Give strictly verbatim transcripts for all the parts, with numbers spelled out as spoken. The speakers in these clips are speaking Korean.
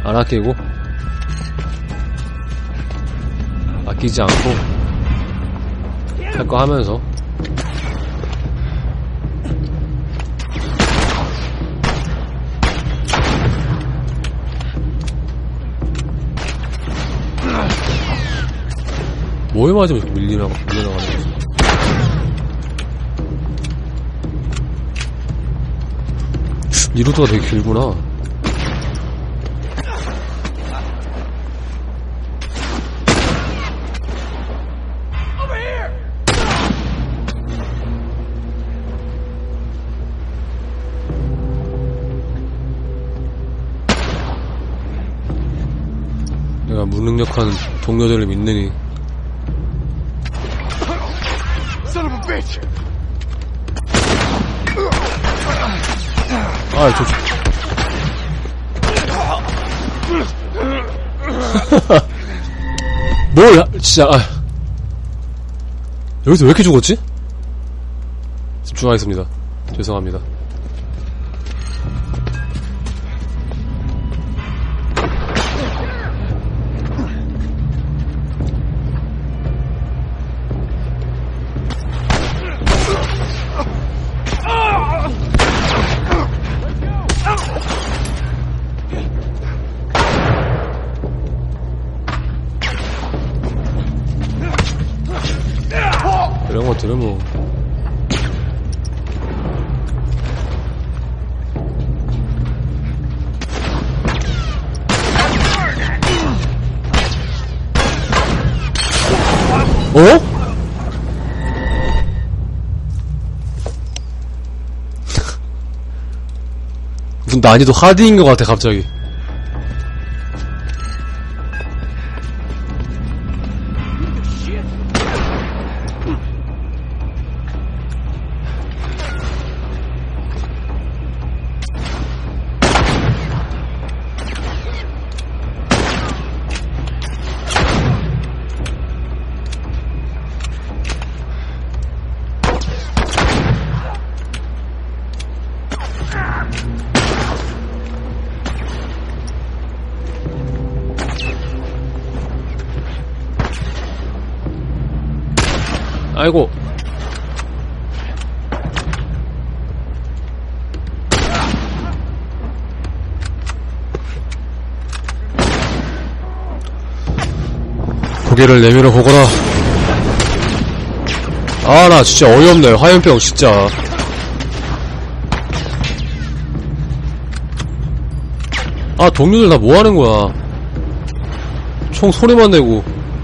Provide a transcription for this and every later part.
안 아끼고 아끼지 않고 할 거 하면서 뭐에 맞으면 자꾸 밀리나가, 밀려나가는 거지? 이 루트가 되게 길구나. 내가 무능력한 동료들을 믿느니 아, 저, 뭘, 진짜, 아. 여기서 왜 이렇게 죽었지? 집중하겠습니다. 죄송합니다. 이런 것들은 뭐 어? 무슨 난이도 하드인 것 같아 갑자기. 아이고. 고개를 내밀어 보거라. 아, 나 진짜 어이없네. 화염병 진짜. 아, 동료들 다 뭐하는 거야. 총 소리만 내고.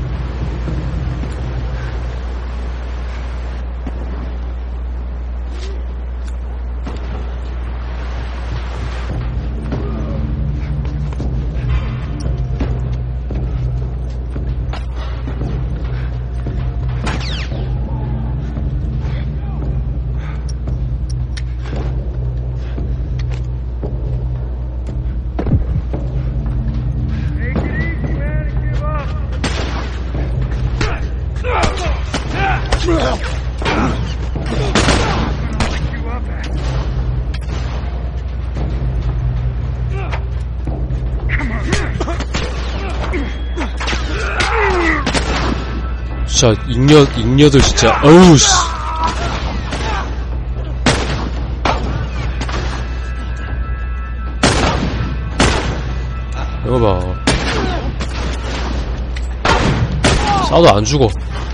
진짜 잉여 잉여들 진짜 어우 씨. 이거 봐. 싸워도 안 죽어.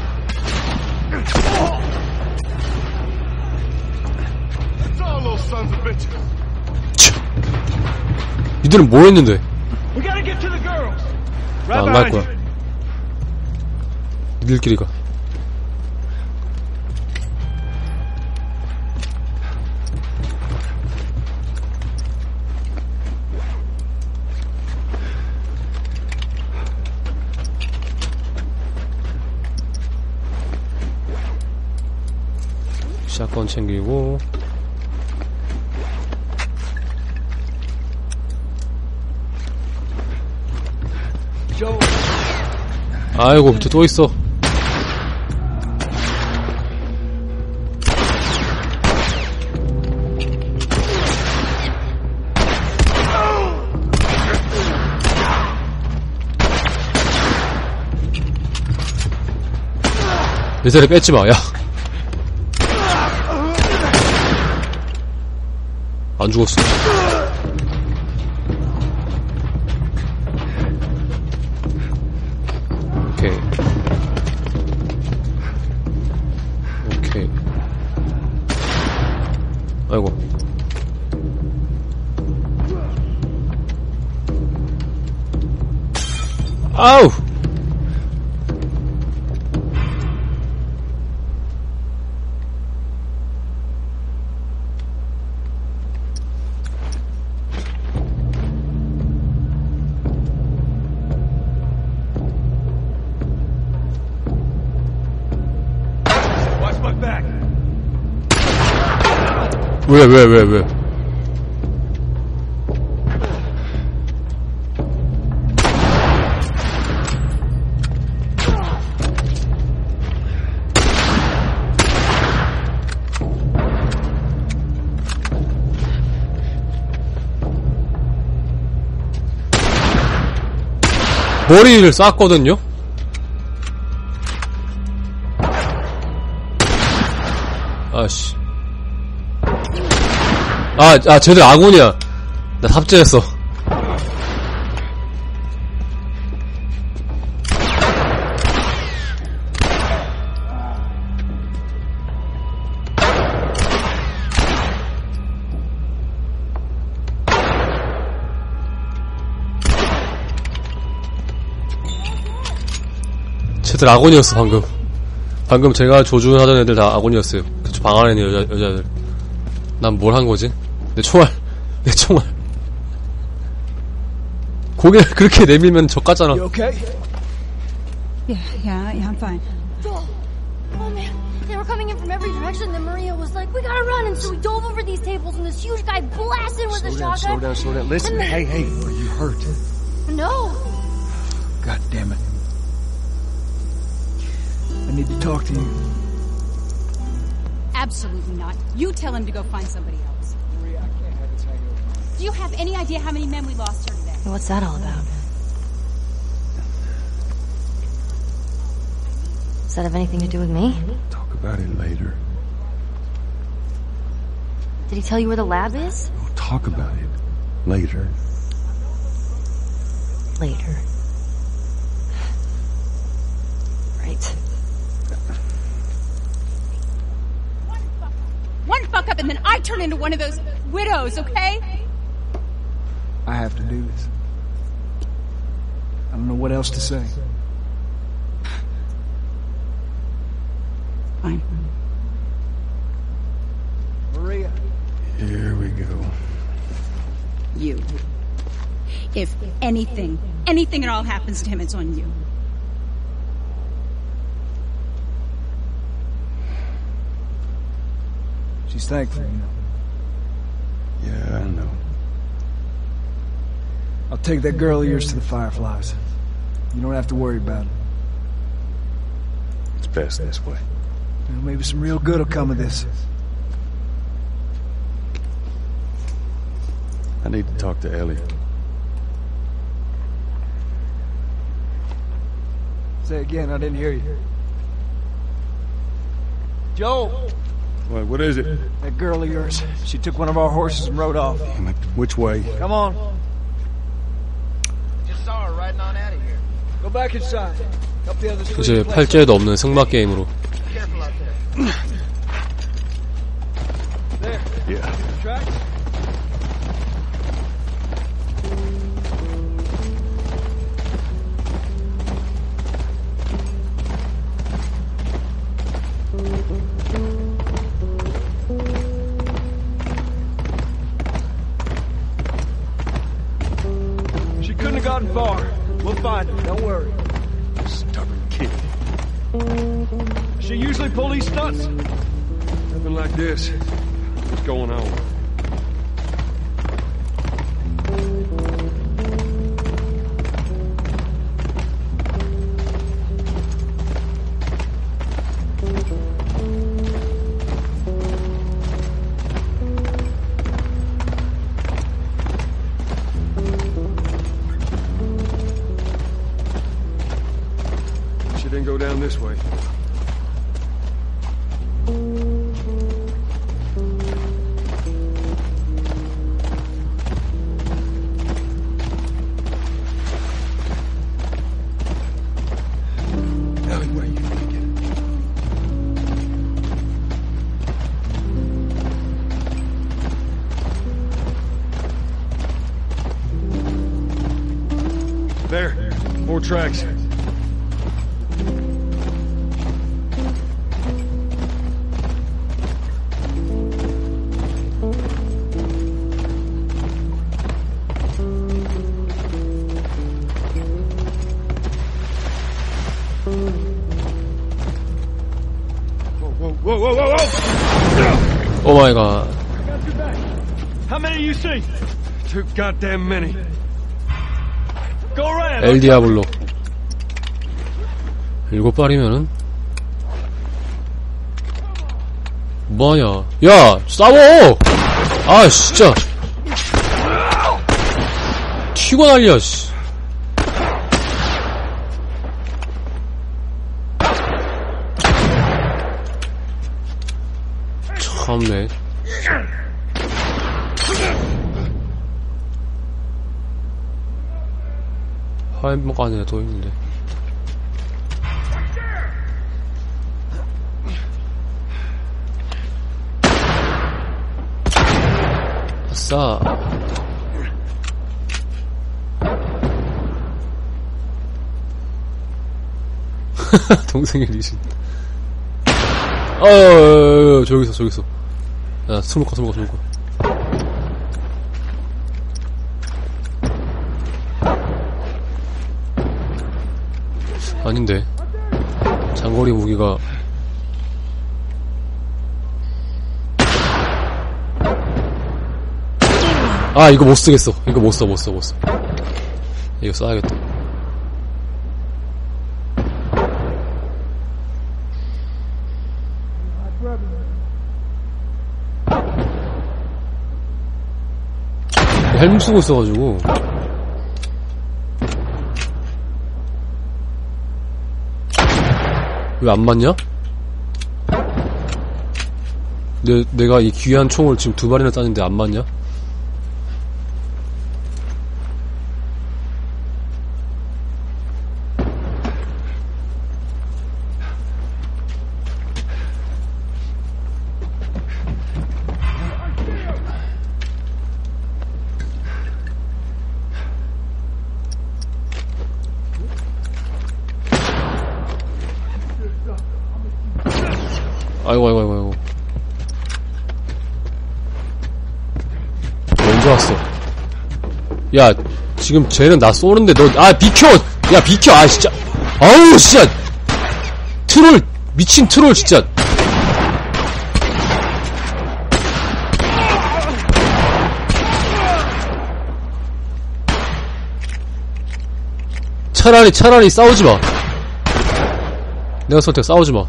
니들은 뭐 했는데? 나 안 갈 거야. 니들끼리 가. 샷건 챙기고. 아이고 밑에 또 있어. 내 자리 뺏지 마, 야. 안 죽었어. 오케이. 오케이. 아이고. 아우! 왜, 왜, 왜, 왜? 머리를 쌌거든요? 아씨. 아, 아, 쟤들 아군이야. 나 삽질했어. 쟤들 아군이었어, 방금. 방금 제가 조준하던 애들 다 아군이었어요. 그쵸, 방 안에 있는 여자, 여자들. 난 뭘 한 거지? 내 총알, 내 총알. 고개를 그렇게 내밀면 적 같잖아. You okay? Yeah, yeah, yeah, I'm fine. Joel! Oh man, they were coming in from every direction, then Maria was like, we gotta run, and so we dove over these tables, and this huge guy blasted with a Slow down, shotgun. slow down, slow down. Listen, And then- hey, hey, are you hurt? No! God damn it. I need to talk to you. Absolutely not. You tell him to go find somebody else. Maria, I can't have this hangover. Do you have any idea how many men we lost here today? What's that all about? Does that have anything to do with me? Talk about it later. Did he tell you where the lab is? We'll talk about it later. Later. Right. One fuck up and then I turn into one of those widows, okay? I have to do this. I don't know what else to say. Fine. Maria. Here we go. You. If anything, anything at all happens to him, it's on you. She's thankful, you know. Yeah, I know. I'll take that girl of yours to the Fireflies. You don't have to worry about it. It's best this way. You know, maybe some real good will come of this. I need to talk to Ellie. Say again, I didn't hear you. Joel! What, what is it? That girl of yours. She took one of our horses and rode off. Damn it. Which way? Come on. Just saw her riding on out of here. Go back inside. Help the others. 이제 팔자에도 없는 승마 게임으로. Careful out there. There. Yeah. Tracks? She couldn't have gotten far. We'll find her. Don't worry. Stubborn kid. She usually pull these stunts. Nothing like this. What's going on? She didn't go down this way. There. More tracks. Whoa, whoa, whoa, whoa, whoa! 오 마이 갓. How many you see? Too goddamn many. Go around. 엘 디아블로. 일곱 발이면은 뭐하냐? 야, 싸워! 아, 진짜. 튀고 난리야, 씨. 참네. 화염병 안에 더 있는데. 아싸. 동생의 리신. 어, 어, 어, 어, 저기 있어, 저기 있어. 야, 스모커, 스모커, 스모커. 아닌데. 장거리 무기가. 아, 이거 못 쓰겠어. 이거 못 써, 못 써, 못 써. 이거 써야겠다. 헬멧 쓰고 있어가지고. 왜 안 맞냐? 내, 내가 이 귀한 총을 지금 두 발이나 땄는데 안 맞냐? 아이고, 아이고, 아이고, 아이고. 언제 왔어? 야, 지금 쟤는 나 쏘는데 너, 아, 비켜! 야, 비켜! 아, 진짜. 아우, 진짜! 트롤! 미친 트롤, 진짜! 차라리, 차라리 싸우지 마. 내가 선택 싸우지 마.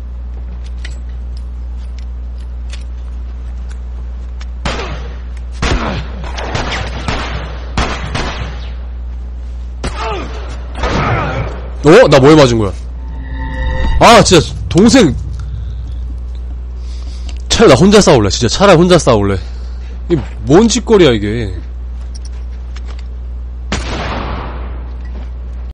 어? 나 뭐에 맞은 거야? 아, 진짜, 동생. 차라리 나 혼자 싸울래. 진짜 차라리 혼자 싸울래. 이게 뭔 짓거리야, 이게.